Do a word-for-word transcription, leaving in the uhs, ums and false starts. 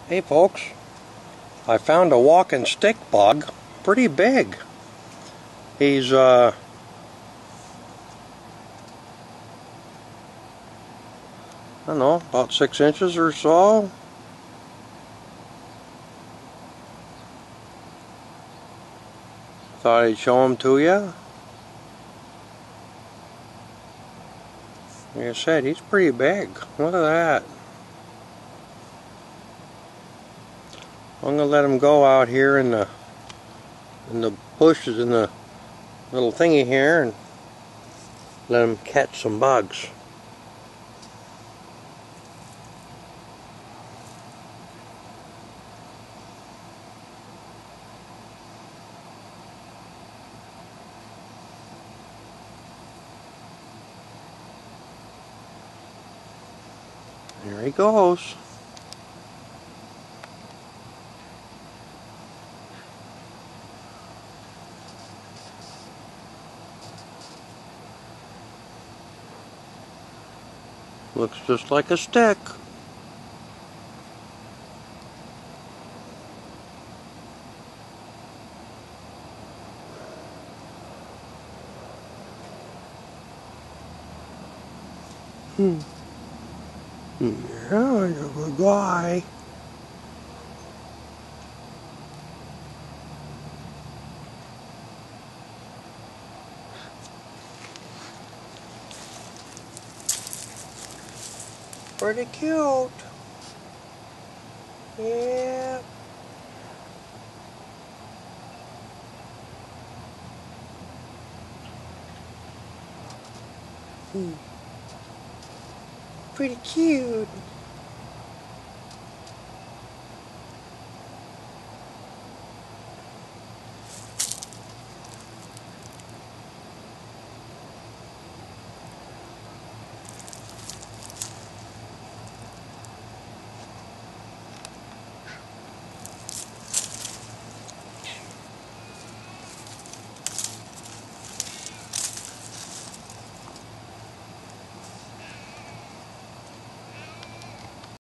Hey folks, I found a walking stick bug, pretty big. He's uh, I don't know, about six inches or so. Thought I'd show him to you. Like I said, he's pretty big. Look at that. I'm gonna let him go out here in the in the bushes in the little thingy here and let him catch some bugs. There he goes. Looks just like a stick. Hmm. Yeah, you're a good guy. Pretty cute. Yeah. Hmm. Pretty cute.